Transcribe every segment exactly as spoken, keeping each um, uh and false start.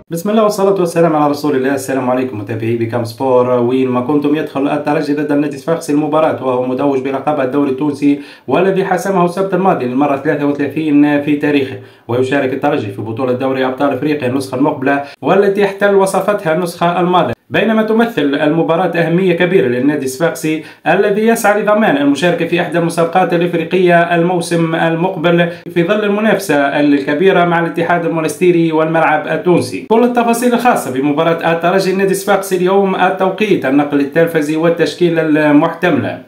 بسم الله والصلاة والسلام على رسول الله. السلام عليكم متابعي بكام سبور، وين ما كنتم. يدخل الترجي ضد النادي الصفاقسي المباراة، وهو متوج بلقب الدوري التونسي والذي حسمه السبت الماضي للمرة ثلاثة وثلاثين في تاريخه. ويشارك الترجي في بطولة دوري أبطال أفريقيا النسخة المقبلة والتي احتل وصفتها النسخة الماضية، بينما تمثل المباراة أهمية كبيرة للنادي الصفاقسي الذي يسعى لضمان المشاركة في إحدى المسابقات الإفريقية الموسم المقبل في ظل المنافسة الكبيرة مع الاتحاد المونستيري والملعب التونسي. كل التفاصيل الخاصة بمباراة الترجي النادي الصفاقسي اليوم: التوقيت، النقل التلفزي، والتشكيلة المحتملة.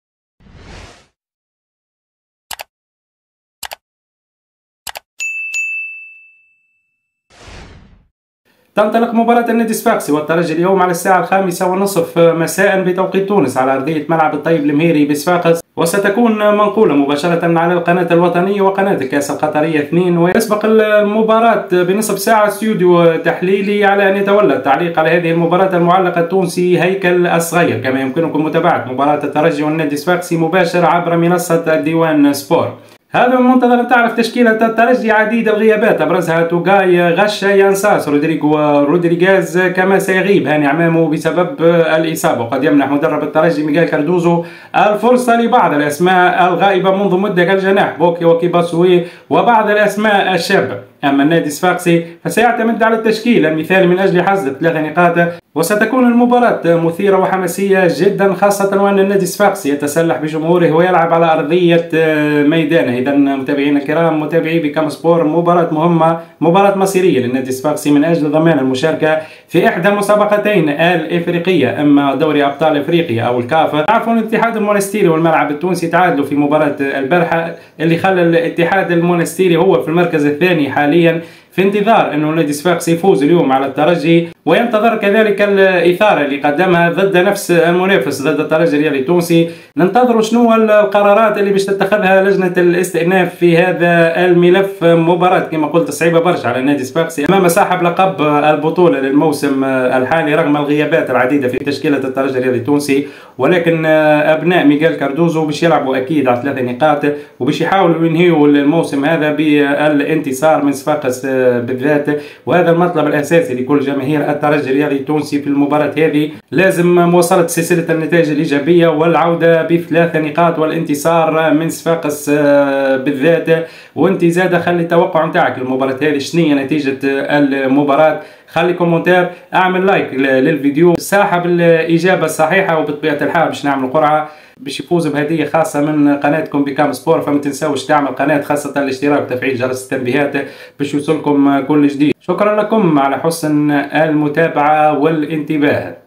تنطلق مباراة النادي الصفاقسي والترجي اليوم على الساعة الخامسة ونصف مساء بتوقيت تونس على أرضية ملعب الطيب المهيري بصفاقس، وستكون منقولة مباشرة على القناة الوطنية وقناة الكأس القطرية اثنين. ويسبق المباراة بنصف ساعة استوديو تحليلي على أن يتولى التعليق على هذه المباراة المعلق التونسي هيكل الصغير. كما يمكنكم متابعة مباراة الترجي والنادي الصفاقسي مباشر عبر منصة الديوان سبور. هذا من منتظر أن تعرف تشكيلة الترجي عديد الغيابات، أبرزها توغاي، غشا، يانساس، رودريغو رودريغيز، كما سيغيب هاني عمامو بسبب الإصابة. وقد يمنح مدرب الترجي ميغيل كاردوزو الفرصة لبعض الأسماء الغائبة منذ مدة كالجناح بوكي وكيباسوي وبعض الأسماء الشابة. أما النادي الصفاقسي فسيعتمد على التشكيل المثالي من أجل حصد ثلاث نقاط، وستكون المباراة مثيرة وحماسية جدا، خاصة وأن النادي الصفاقسي يتسلح بجمهوره ويلعب على أرضية ميدانه. إذا متابعينا الكرام، متابعي بكام سبور، مباراة مهمة، مباراة مصيرية للنادي الصفاقسي من أجل ضمان المشاركة في إحدى المسابقتين الإفريقية، إما دوري أبطال إفريقيا أو الكاف. تعرفوا الاتحاد المونستيري والملعب التونسي تعادلوا في مباراة البارحة، اللي خلى الاتحاد المونستيري هو في المركز الثاني حاليا، في انتظار انه النادي الصفاقسي يفوز اليوم على الترجي، وينتظر كذلك الاثاره اللي قدمها ضد نفس المنافس ضد الترجي الرياضي التونسي. ننتظر شنو القرارات اللي باش تتخذها لجنه الاستئناف في هذا الملف. مباراه كما قلت صعيبه برشا على النادي الصفاقسي امام صاحب لقب البطوله للموسم الحالي رغم الغيابات العديده في تشكيله الترجي الرياضي التونسي، ولكن ابناء ميغيل كاردوزو باش يلعبوا اكيد على ثلاث نقاط، وباش يحاولوا ينهيوا الموسم هذا بالانتصار من صفاقس بالذات. وهذا المطلب الاساسي لكل جماهير الترجي الرياضي التونسي في المباراه هذه. لازم مواصله سلسله النتائج الايجابيه والعوده بثلاث نقاط والانتصار من صفاقس بالذات. وانت زاد خلي التوقع نتاعك للمباراه هذه، شنو هي نتيجه المباراه؟ خلي كومنتير، اعمل لايك للفيديو، ساحب الاجابه الصحيحه، وبطبيعه الحال باش نعمل قرعه باش يفوز بهديه خاصه من قناتكم بكام سبور. فما تنساوش تعمل قناه، خاصه الاشتراك وتفعيل جرس التنبيهات باش يوصلكم كل جديد. شكرا لكم على حسن المتابعه والانتباه.